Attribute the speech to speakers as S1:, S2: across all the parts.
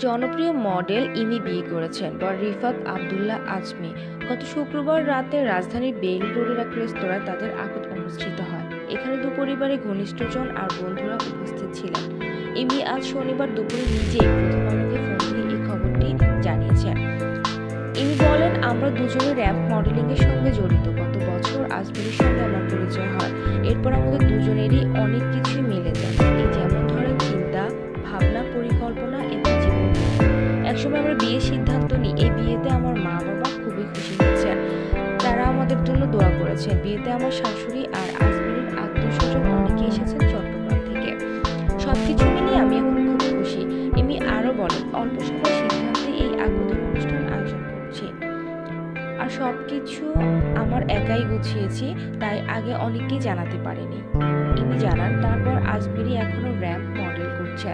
S1: জনপ্রিয় মডেল ইমি বিয়ে করেছেন রিফাত আব্দুল্লাহ আজমি। গত শুক্রবার রাতে রাজধানীর বেইলি রোডের এক রেস্তোরাঁয় তাদের আখত অনুষ্ঠিত হয়। এখানে দুপরিবারের ঘনিষ্ঠজন আর বন্ধুরা উপস্থিত ছিলেন। ইমি আজ শনিবার দুপুরে নিজেই প্রথম আলোকে ফোন দিয়ে এই খবরটি জানিয়েছেন। ইমি বলেন, আমরা দুজনে র্যাম্প মডেলিং এর সঙ্গে জড়িত। গত বছর আজমিরের সঙ্গে আমার পরিচয় হয়। এরপর আমাদের দুজনেরই অনেক কিছুই মিলে যায়, যেমন ধরেন চিন্তা ভাবনা, পরিকল্পনা এবং জীবন। একসময় আমরা বিয়ের সিদ্ধান্ত নিই। এই বিয়েতে আমার মা বাবা খুবই খুশি হয়েছেন, তারা আমাদের জন্য দোয়া করেছেন। বিয়েতে আমার শাশুড়ি আর আজমিরের আত্মীয়স্বজন অনেকে এসেছেন চট্টগ্রাম থেকে। সবকিছু মিলিয়ে আমি এখন খুব খুশি। ইমি আরো বলেন, অল্প সময় সিদ্ধান্তে এই আকদের অনুষ্ঠান আয়োজন করছি, আর সবকিছু আমার একাই গুছিয়েছি, তাই আগে অনেকেই জানাতে পারেনি। ইনি জানান, তারপর আজমিরি এখনো র্যাম্প মডেল করছেন,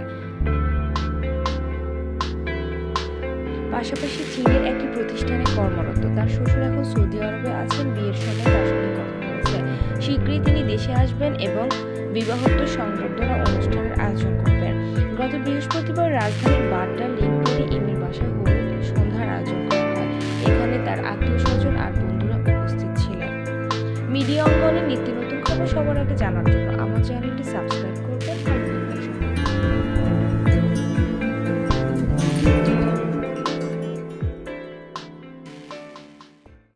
S1: পাশাপাশি চীনের একটি প্রতিষ্ঠানে কর্মরত। তার শ্বশুর এখন সৌদি আরবে আছেন। বিয়ের সময় তার সঙ্গে কথা হয়েছে, শীঘ্রই তিনি দেশে আসবেন এবং বিবাহোত্তর সংবর্ধনা অনুষ্ঠানের আয়োজন করবেন। গত বৃহস্পতিবার রাজধানীর বাড্ডা লিংক রোডে ইমির বাসায় হলুদ সন্ধ্যার আয়োজন করা হয়। এখানে তার আত্মীয় স্বজন আর বন্ধুরা উপস্থিত ছিলেন। মিডিয়া অঙ্গনের নিত্য নতুন খবর সবার আগে জানার জন্য আমার চ্যানেলটি সাবস্ক্রাইব করবেন।